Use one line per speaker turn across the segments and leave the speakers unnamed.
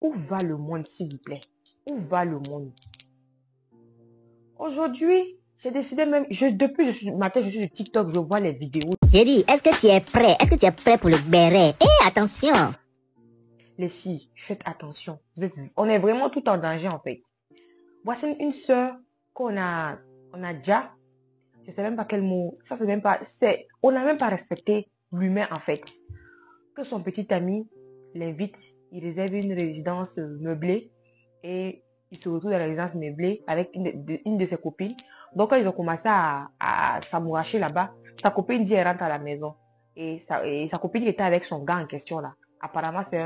Où va le monde, s'il vous plaît? Où va le monde? Aujourd'hui, j'ai décidé même, depuis matin, je suis sur TikTok, je vois les vidéos.
J'ai dit, est-ce que tu es prêt? Est-ce que tu es prêt pour le béret? Eh, attention!
Les filles, faites attention. On est vraiment tout en danger, en fait. Voici une sœur on a déjà, je sais même pas quel mot, ça c'est même pas, on n'a même pas respecté l'humain, en fait. Que son petit ami l'invite, il réserve une résidence meublée et il se retrouve dans la résidence meublée avec une de ses copines. Donc quand ils ont commencé à s'amouracher là-bas, sa copine dit elle rentre à la maison. Et sa copine qui était avec son gars en question là. Apparemment c'est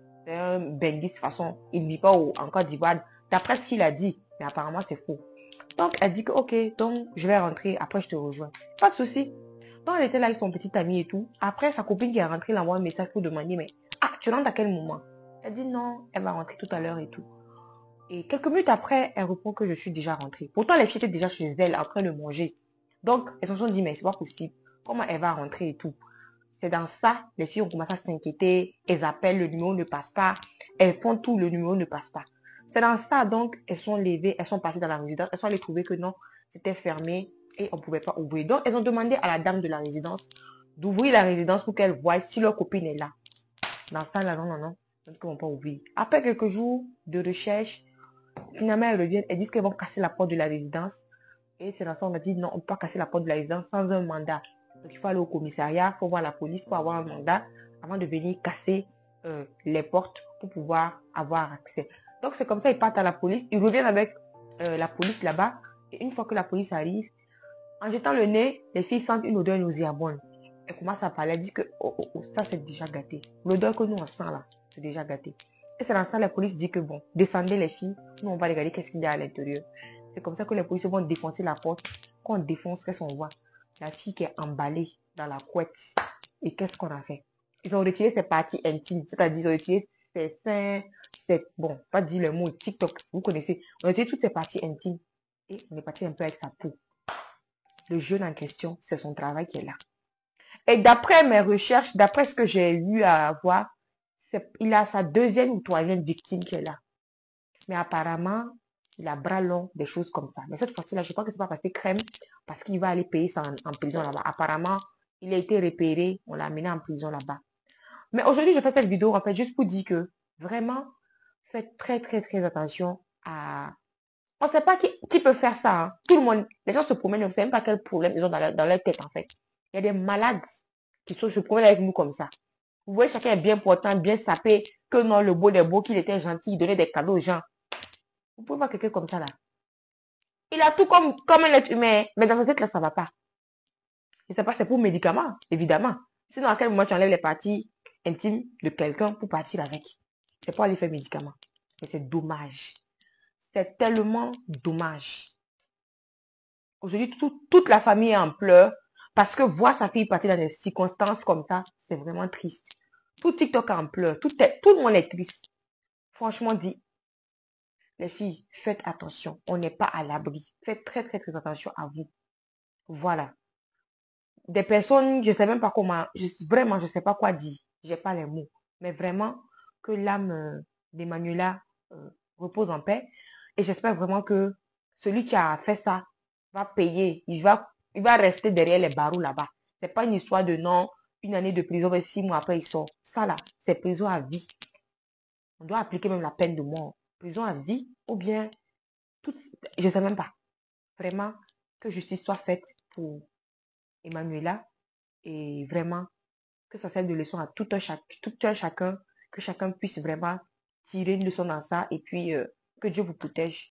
un benguiste façon. Il ne vit pas en Côte d'Ivoire. D'après ce qu'il a dit. Mais apparemment c'est faux. Donc elle dit que ok, donc je vais rentrer, après je te rejoins. Pas de souci. Donc elle était là avec son petit ami et tout. Après sa copine qui est rentrée, elle envoie un message pour demander mais tu rentres à quel moment? Elle dit non, elle va rentrer tout à l'heure et tout. Et quelques minutes après, elle répond que je suis déjà rentrée. Pourtant, les filles étaient déjà chez elle en train de manger. Donc, elles se sont dit, mais c'est pas possible. Comment elle va rentrer et tout? C'est dans ça, les filles ont commencé à s'inquiéter. Elles appellent, le numéro ne passe pas. Elles font tout, le numéro ne passe pas. C'est dans ça, donc, elles sont levées, elles sont passées dans la résidence. Elles sont allées trouver que non, c'était fermé et on ne pouvait pas ouvrir. Donc, elles ont demandé à la dame de la résidence d'ouvrir la résidence pour qu'elle voie si leur copine est là. Dans ça, là, non, non, non. Donc, ils ne vont pas ouvrir. Après quelques jours de recherche, finalement, elles reviennent, elles disent qu'elles vont casser la porte de la résidence. Et c'est dans ça, on a dit non, on ne peut pas casser la porte de la résidence sans un mandat. Donc il faut aller au commissariat, il faut voir la police pour avoir un mandat avant de venir casser les portes pour pouvoir avoir accès. Donc c'est comme ça, ils partent à la police, ils reviennent avec la police là-bas. Et une fois que la police arrive, en jetant le nez, les filles sentent une odeur nauséabonde. Elles commencent à parler, elles disent que oh, oh, oh, ça c'est déjà gâté. L'odeur que nous on sent là, c'est déjà gâté. Et c'est dans ça la police dit que bon, descendez les filles, nous on va regarder qu'est-ce qu'il y a à l'intérieur. C'est comme ça que les policiers vont défoncer la porte. Quand on défonce, qu'est-ce qu'on voit? La fille qui est emballée dans la couette. Et qu'est-ce qu'on a fait? Ils ont retiré ses parties intimes, c'est-à-dire ils ont retiré ses seins, bon, pas dire le mot TikTok, vous connaissez. On a retiré toutes ses parties intimes et on est parti un peu avec sa peau. Le jeune en question, c'est son travail qui est là. Et d'après mes recherches, d'après ce que j'ai eu à voir, il a sa deuxième ou troisième victime qui est là. Mais apparemment, il a bras long, des choses comme ça. Mais cette fois-ci, là, je crois que c'est pas passé crème parce qu'il va aller payer ça en prison là-bas. Apparemment, il a été repéré, on l'a amené en prison là-bas. Mais aujourd'hui, je fais cette vidéo en fait juste pour dire que vraiment, faites très, très, très attention à... On ne sait pas qui peut faire ça. Hein. Tout le monde, les gens se promènent, on ne sait même pas quel problème ils ont dans leur tête en fait. Il y a des malades qui se promènent avec nous comme ça. Vous voyez, chacun est bien portant, bien sapé, que non, le beau des beaux, qu'il était gentil, il donnait des cadeaux aux gens. Vous pouvez voir quelqu'un comme ça là. Il a tout comme un être humain, mais dans sa tête là, ça ne va pas. Je ne sais pas, c'est pour médicaments, évidemment. Sinon, à quel moment tu enlèves les parties intimes de quelqu'un pour partir avec? C'est pour aller faire médicament. Mais c'est dommage. C'est tellement dommage. Aujourd'hui, toute la famille est en pleurs parce que voir sa fille partir dans des circonstances comme ça, c'est vraiment triste. Tout TikTok est en pleurs. Tout le monde est triste. Franchement dit, les filles, faites attention. On n'est pas à l'abri. Faites très, très, très attention à vous. Voilà. Des personnes, je ne sais même pas comment, vraiment, je ne sais pas quoi dire. J'ai pas les mots. Mais vraiment, que l'âme d'Emmanuela repose en paix. Et j'espère vraiment que celui qui a fait ça va payer. Il va rester derrière les barreaux là-bas. C'est pas une histoire de non, une année de prison et 6 mois après il sort. Ça là, c'est prison à vie. On doit appliquer même la peine de mort. Prison à vie ou bien, je ne sais même pas. Vraiment, que justice soit faite pour Emmanuela et vraiment que ça serve de leçon à tout un chacun, que chacun puisse vraiment tirer une leçon dans ça et puis que Dieu vous protège.